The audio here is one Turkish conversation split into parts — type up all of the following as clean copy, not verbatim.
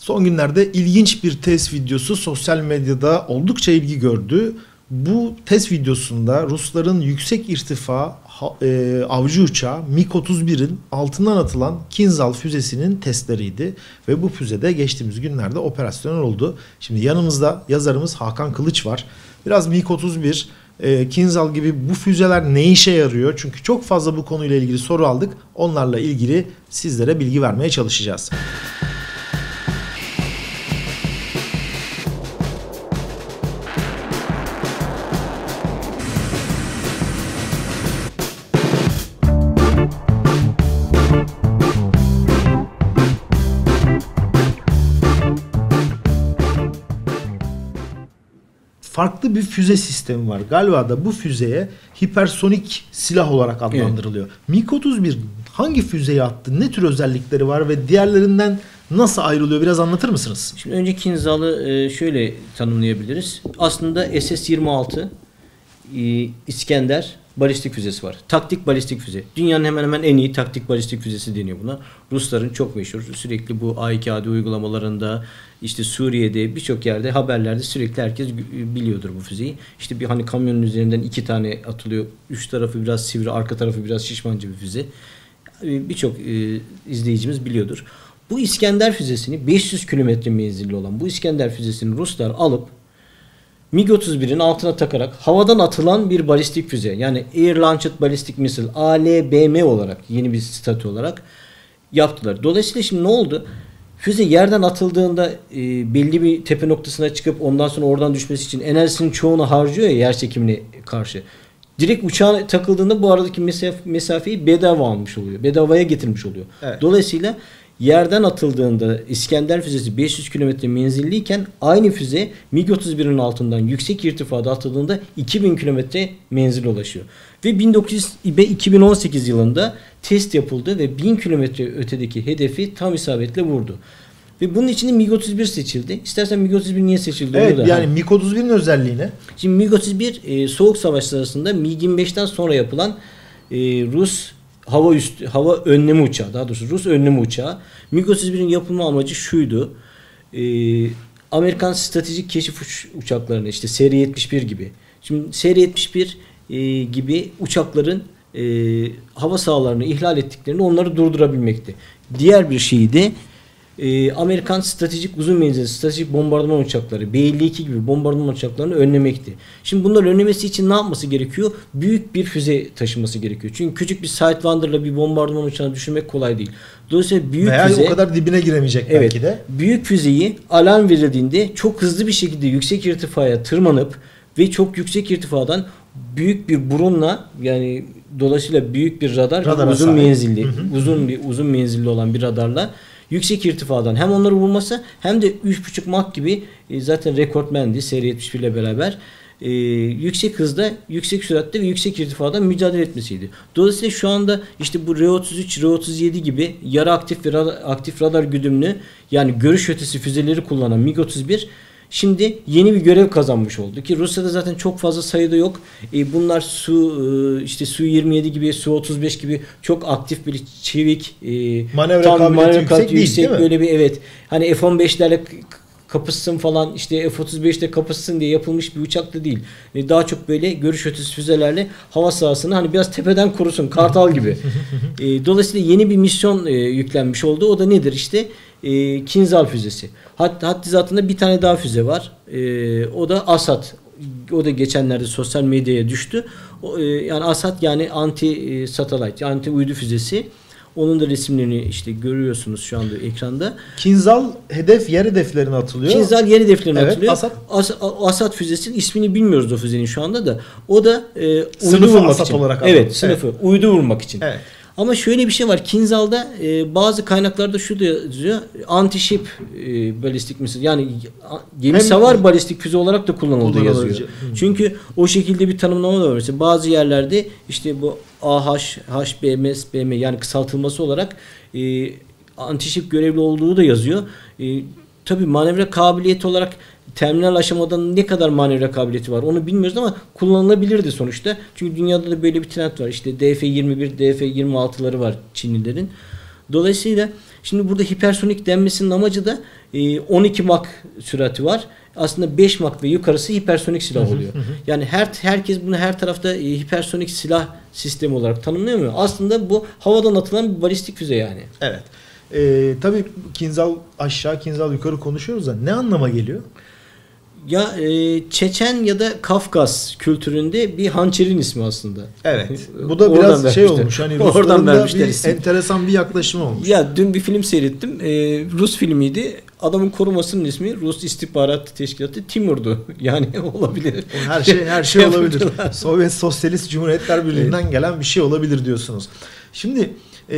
Son günlerde ilginç bir test videosu sosyal medyada oldukça ilgi gördü. Bu test videosunda Rusların yüksek irtifa avcı uçağı MiG-31'in altından atılan Kinzhal füzesinin testleriydi. Ve bu füzede geçtiğimiz günlerde operasyonel oldu. Şimdi yanımızda yazarımız Hakan Kılıç var. Biraz MiG-31, Kinzhal gibi bu füzeler ne işe yarıyor? Çünkü çok fazla bu konuyla ilgili soru aldık. Onlarla ilgili sizlere bilgi vermeye çalışacağız. Farklı bir füze sistemi var. Galiba da bu füzeye hipersonik silah olarak adlandırılıyor. Evet. MiG-31 hangi füzeyi attı? Ne tür özellikleri var ve diğerlerinden nasıl ayrılıyor? Biraz anlatır mısınız? Şimdi önce Kinzhal'ı şöyle tanımlayabiliriz. Aslında SS-26 İskender balistik füzesi var. Taktik balistik füze. Dünyanın hemen hemen en iyi taktik balistik füzesi deniyor buna. Rusların çok meşhur. Sürekli bu A2AD uygulamalarında, işte Suriye'de, birçok yerde, haberlerde sürekli herkes biliyordur bu füzeyi. İşte bir hani kamyonun üzerinden 2 tane atılıyor. Üç tarafı biraz sivri, arka tarafı biraz şişmanca bir füze. Birçok izleyicimiz biliyordur. Bu İskender füzesini 500 kilometre menzilli olan bu İskender füzesini Ruslar alıp MiG-31'in altına takarak havadan atılan bir balistik füze, yani Air Launched Ballistic Missile, ALBM olarak, yeni bir statü olarak yaptılar. Dolayısıyla şimdi ne oldu? Füze yerden atıldığında belli bir tepe noktasına çıkıp ondan sonra oradan düşmesi için enerjisinin çoğunu harcıyor ya, yer çekimine karşı. Direkt uçağa takıldığında bu aradaki mesafeyi bedava almış oluyor. Bedavaya getirmiş oluyor. Evet. Dolayısıyla yerden atıldığında İskender füzesi 500 kilometre menzilliyken aynı füze MiG-31'in altından yüksek irtifada atıldığında 2000 kilometre menzil ulaşıyor. Ve 2018 yılında test yapıldı ve 1000 kilometre ötedeki hedefi tam isabetle vurdu. Ve bunun için de MiG-31 seçildi. İstersen MiG-31 niye seçildi? Evet, yani MiG-31'in özelliği ne? Şimdi MiG-31 Soğuk Savaş sırasında MiG-25'ten sonra yapılan Rus hava önleme uçağı, daha doğrusu Rus önleme uçağı. MiG-31'in yapılma amacı şuydu. Amerikan stratejik keşif uçaklarını, işte SR-71 gibi. Şimdi SR-71 gibi uçakların hava sahalarını ihlal ettiklerini, onları durdurabilmekti. Diğer bir şeyi de Amerikan stratejik uzun menzilli stratejik bombardıman uçakları, B-52 gibi bombardıman uçaklarını önlemekti. Şimdi bunları önlemesi için ne yapması gerekiyor? Büyük bir füze taşıması gerekiyor. Çünkü küçük bir Sightwinder'la bir bombardıman uçağını düşürmek kolay değil. Dolayısıyla büyük füze, o kadar dibine giremeyecek evet, belki de. Büyük füzeyi alarm verildiğinde çok hızlı bir şekilde yüksek irtifaya tırmanıp ve çok yüksek irtifadan büyük bir burunla, yani dolayısıyla büyük bir radar uzun menzilli, uzun menzilli olan bir radarla yüksek irtifadan hem onları vurması hem de 3.5 Mach gibi zaten rekortmendi SR-71 ile beraber yüksek hızda, yüksek süratte ve yüksek irtifadan mücadele etmesiydi. Dolayısıyla şu anda işte bu R-33, R-37 gibi yarı aktif ve aktif radar güdümlü, yani görüş ötesi füzeleri kullanan MiG-31 şimdi yeni bir görev kazanmış oldu ki Rusya'da zaten çok fazla sayıda yok. Bunlar Su-27 gibi, Su-35 gibi çok aktif bir çevik, manevra kabiliyeti yüksek değil mi? Böyle bir, evet, hani F-15'lerle kapışsın falan, işte F-35'te kapışsın diye yapılmış bir uçak da değil. Daha çok böyle görüş ötesi füzelerle hava sahasını hani biraz tepeden korusun, Kartal gibi. Dolayısıyla yeni bir misyon yüklenmiş oldu. O da nedir işte? Kinzhal füzesi. Haddi zatında bir tane daha füze var. O da Asat. O da geçenlerde sosyal medyaya düştü. Yani Asat, yani anti satellite, anti uydu füzesi. Onun da resimlerini işte görüyorsunuz şu anda ekranda. Kinzhal yer hedeflerine atılıyor. Kinzhal yer hedeflerine atılıyor. Asat füzesinin ismini bilmiyoruz o füzenin şu anda da. O da uydu vurmak için. Olarak evet, sınıfı. Evet. Uydu vurmak için. Evet. Ama şöyle bir şey var. Kinzhal'da bazı kaynaklarda şu da yazıyor. Anti-ship balistik missile, yani gemi savar balistik füze olarak da kullanıldığı yazıyor. Çünkü o şekilde bir tanımlama da var. Mesela bazı yerlerde işte bu AH, HBM, SBM, yani kısaltılması olarak anti-ship görevli olduğu da yazıyor. Tabii manevra kabiliyeti olarak terminal aşamada ne kadar manevra kabiliyeti var onu bilmiyoruz ama kullanılabilirdi sonuçta. Çünkü dünyada da böyle bir trend var. İşte DF-21, DF-26'ları var Çinlilerin. Dolayısıyla şimdi burada hipersonik denmesinin amacı da 12 Mach sürati var. Aslında 5 Mach ve yukarısı hipersonik silah oluyor. Yani herkes bunu her tarafta hipersonik silah sistemi olarak tanımlıyor mu? Aslında bu havadan atılan bir balistik füze yani. Evet. Tabii Kinzhal aşağı, Kinzhal yukarı konuşuyoruz da ne anlama geliyor? Ya Çeçen ya da Kafkas kültüründe bir hançerin ismi aslında. Evet. Bu da biraz şey olmuş. Hani Rusların da bir enteresan bir yaklaşım olmuş. Ya dün bir film seyrettim. Rus filmiydi. Adamın korumasının ismi Rus İstihbarat Teşkilatı Timur'du. Yani olabilir. Her şey olabilir. Sovyet Sosyalist Cumhuriyetler Birliği'nden gelen bir şey olabilir diyorsunuz. Şimdi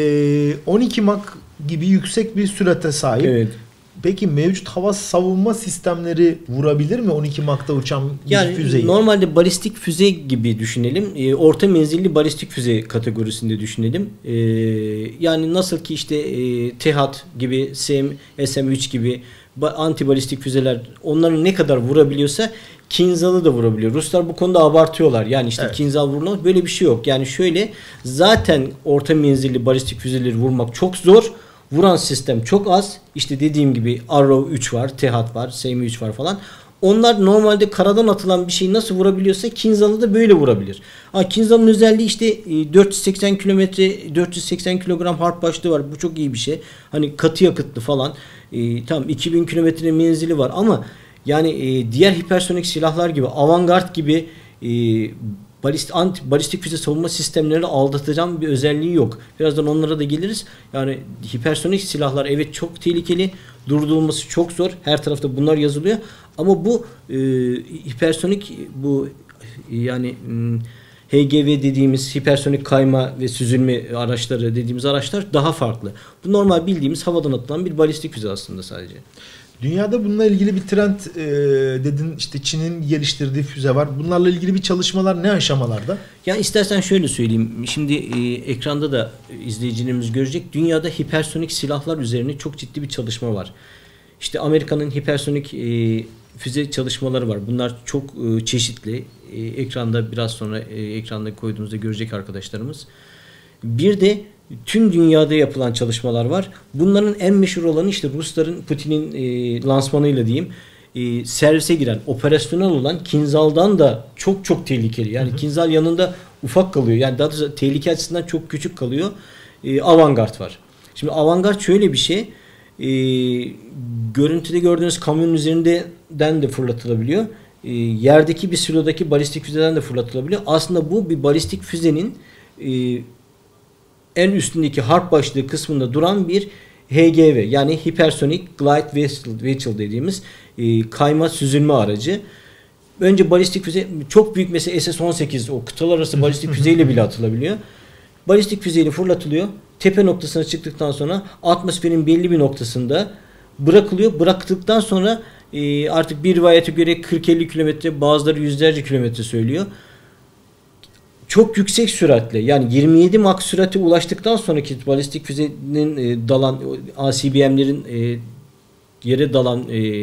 12 Mach gibi yüksek bir sürate sahip. Evet. Peki mevcut hava savunma sistemleri vurabilir mi 12 Mach'ta uçan bir füzeyi? Normalde balistik füze gibi düşünelim. Orta menzilli balistik füze kategorisinde düşünelim. Yani nasıl ki işte TEHAT gibi, SM-3 gibi anti balistik füzeler onların ne kadar vurabiliyorsa Kinzhal'ı da vurabiliyor. Ruslar bu konuda abartıyorlar. Yani işte evet. Kinzhal vurulamaz. Böyle bir şey yok. Yani şöyle zaten orta menzilli balistik füzeleri vurmak çok zor. Vuran sistem çok az. İşte dediğim gibi Arrow 3 var, TEHAT var, SM-3 var falan. Onlar normalde karadan atılan bir şeyi nasıl vurabiliyorsa Kinzhal'ı da böyle vurabilir. Kinzhal'ın özelliği işte 480 kilometre, 480 kilogram harp başlığı var. Bu çok iyi bir şey. Hani katı yakıtlı falan. Tam 2000 kilometre menzili var ama yani diğer hipersonik silahlar gibi, Avangard gibi balistik füze savunma sistemlerini aldatacağım bir özelliği yok. Birazdan onlara da geliriz. Yani hipersonik silahlar evet çok tehlikeli. Durdurulması çok zor. Her tarafta bunlar yazılıyor. Ama bu hipersonik bu yani HGV dediğimiz hipersonik kayma ve süzülme araçları dediğimiz araçlar daha farklı. Bu normal bildiğimiz havadan atılan bir balistik füze aslında sadece. Dünyada bununla ilgili bir trend dedin, işte Çin'in geliştirdiği füze var. Bunlarla ilgili bir çalışmalar ne aşamalarda? Ya istersen şöyle söyleyeyim. Şimdi ekranda da izleyicilerimiz görecek. Dünyada hipersonik silahlar üzerine çok ciddi bir çalışma var. İşte Amerika'nın hipersonik füze çalışmaları var. Bunlar çok çeşitli. Ekranda biraz sonra ekranda koyduğumuzda görecek arkadaşlarımız. Bir de tüm dünyada yapılan çalışmalar var. Bunların en meşhur olanı işte Rusların Putin'in lansmanıyla diyeyim servise giren, operasyonel olan Kinzhal'dan da çok çok tehlikeli. Yani Kinzhal yanında ufak kalıyor. Yani daha doğrusu tehlike açısından çok küçük kalıyor. Avangard var. Şimdi Avangard şöyle bir şey. Görüntüde gördüğünüz kamyonun üzerinden de fırlatılabiliyor. Yerdeki bir silodaki balistik füzeden de fırlatılabiliyor. Aslında bu bir balistik füzenin en üstündeki harp başlığı kısmında duran bir HGV yani Hypersonic Glide Vehicle dediğimiz kayma süzülme aracı. Önce balistik füze çok büyük mesela SS-18 o kıtalar arası balistik füzeyle bile atılabiliyor. Balistik füzeyle fırlatılıyor. Tepe noktasına çıktıktan sonra atmosferin belli bir noktasında bırakılıyor. Bıraktıktan sonra artık bir rivayete göre 40-50 kilometre bazıları yüzlerce kilometre söylüyor. Çok yüksek süratle yani 27 Mach sürate ulaştıktan sonraki balistik füzenin dalan ACBM'lerin yere dalan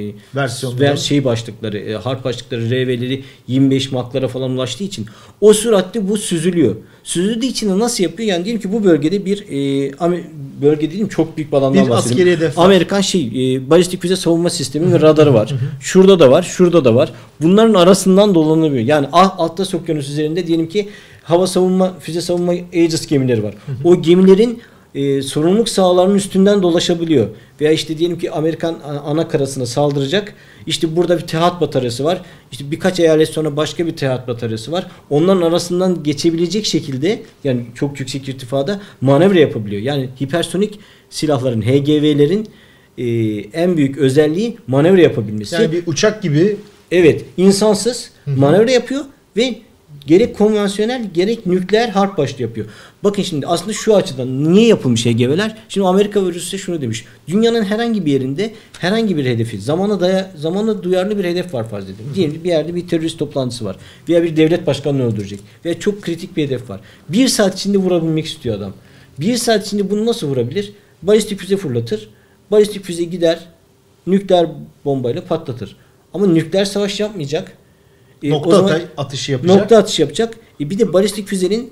başlıkları, harp başlıkları, RV'leri 25 Mach'lara falan ulaştığı için o süratte bu süzülüyor. Süzüldüğü için de nasıl yapıyor? Yani diyelim ki bu bölgede bir bölge değil mi? Çok büyük bir alandan bahsediyorum. Amerikan balistik füze savunma sistemi ve radarı var. Şurada da var, şurada da var. Bunların arasından dolanabiliyor. Yani Atlas Okyanusu üzerinde diyelim ki hava savunma, füze savunma Aegis gemileri var. O gemilerin sorumluluk sahalarının üstünden dolaşabiliyor. Veya işte diyelim ki Amerikan ana karasına saldıracak. İşte burada bir TEHAT bataryası var. İşte birkaç eyalet sonra başka bir TEHAT bataryası var. Onların arasından geçebilecek şekilde yani çok yüksek irtifada manevra yapabiliyor. Yani hipersonik silahların, HGV'lerin en büyük özelliği manevra yapabilmesi. Yani bir uçak gibi. Evet, insansız manevra yapıyor ve gerek konvansiyonel gerek nükleer harp başlığı yapıyor. Bakın şimdi aslında şu açıdan niye yapılmış HGV'ler? Şimdi Amerika ve Rusya şunu demiş. Dünyanın herhangi bir yerinde herhangi bir hedefi zamana duyarlı bir hedef var farz edelim. Diyelim ki bir yerde bir terörist toplantısı var. Veya bir devlet başkanını öldürecek. Veya çok kritik bir hedef var. 1 saat içinde vurabilmek istiyor adam. 1 saat içinde bunu nasıl vurabilir? Balistik füze fırlatır. Balistik füze gider nükleer bombayla patlatır. Ama nükleer savaş yapmayacak. Nokta atışı yapacak. Nokta atışı yapacak. Bir de balistik füzenin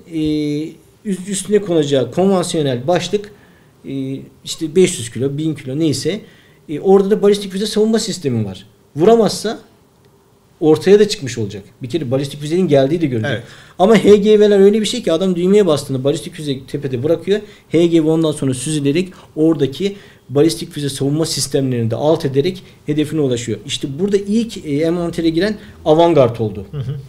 üstüne konacağı konvansiyonel başlık işte 500 kilo, 1000 kilo neyse Orada da balistik füze savunma sistemi var. Vuramazsa ortaya da çıkmış olacak. Bir kere balistik füzenin geldiği de görecek. Evet. Ama HGV'ler öyle bir şey ki adam düğmeye bastığında balistik füze tepede bırakıyor. HGV ondan sonra süzülerek oradaki balistik füze savunma sistemlerini de alt ederek hedefine ulaşıyor. İşte burada ilk envantere giren Avangard oldu.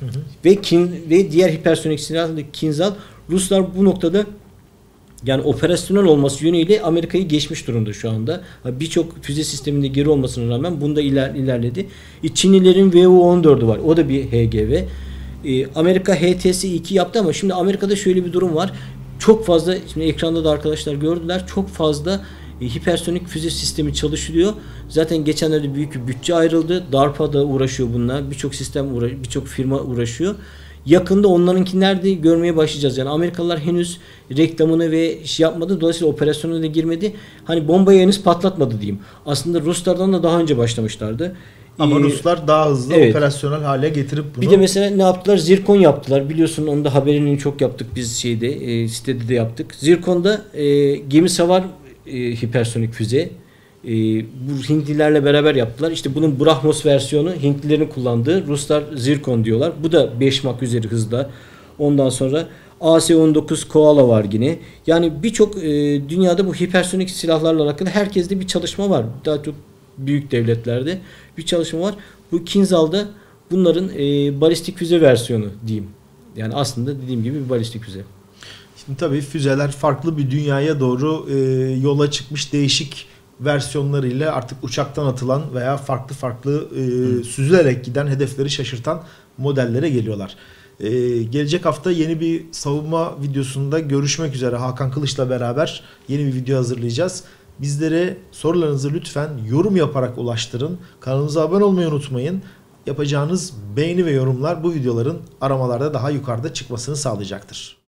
Ve diğer hipersonik silahlı Kinzhal. Ruslar bu noktada yani operasyonel olması yönüyle Amerika'yı geçmiş durumda şu anda. Birçok füze sisteminde geri olmasına rağmen bunda ilerledi. Çinlilerin VU-14'ü var. O da bir HGV. Amerika HTS-2 yaptı ama şimdi Amerika'da şöyle bir durum var. Çok fazla, şimdi ekranda da arkadaşlar gördüler, çok fazla hipersonik füze sistemi çalışılıyor. Zaten geçenlerde büyük bir bütçe ayrıldı. DARPA da uğraşıyor bununla. Birçok firma uğraşıyor. Yakında onlarınkiler de görmeye başlayacağız. Yani Amerikalılar henüz reklamını ve yapmadı. Dolayısıyla operasyona da girmedi. Hani bombayı henüz patlatmadı diyeyim. Aslında Ruslardan da daha önce başlamışlardı. Ama Ruslar daha hızlı operasyonel hale getirip bunu... Bir de mesela ne yaptılar? Zirkon yaptılar. Biliyorsun onun da haberini çok yaptık biz sitede de yaptık. Zirkon'da gemi savar hipersonik füze. Bu Hintlilerle beraber yaptılar. İşte bunun Brahmos versiyonu Hintlilerin kullandığı, Ruslar Zirkon diyorlar. Bu da 5 Mach üzeri hızda. Ondan sonra AC-19 Koala var yine. Yani birçok dünyada bu hipersonik silahlarla alakalı herkeste bir çalışma var. Daha çok büyük devletlerde bir çalışma var. Bu Kinzhal'da bunların balistik füze versiyonu diyeyim. Yani aslında dediğim gibi bir balistik füze. Şimdi tabii füzeler farklı bir dünyaya doğru yola çıkmış, değişik versiyonlarıyla artık uçaktan atılan veya farklı süzülerek giden, hedefleri şaşırtan modellere geliyorlar. Gelecek hafta yeni bir savunma videosunda görüşmek üzere. Hakan Kılıç'la beraber yeni bir video hazırlayacağız. Bizlere sorularınızı lütfen yorum yaparak ulaştırın. Kanalımıza abone olmayı unutmayın. Yapacağınız beğeni ve yorumlar bu videoların aramalarda daha yukarıda çıkmasını sağlayacaktır.